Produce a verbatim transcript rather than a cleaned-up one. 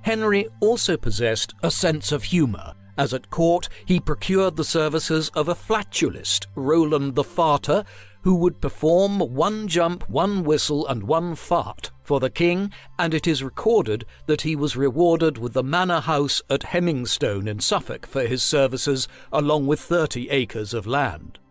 Henry also possessed a sense of humour, as at court he procured the services of a flatulist, Roland the Farter, who would perform one jump, one whistle, and one fart for the king, and it is recorded that he was rewarded with the manor house at Hemmingstone in Suffolk for his services, along with thirty acres of land.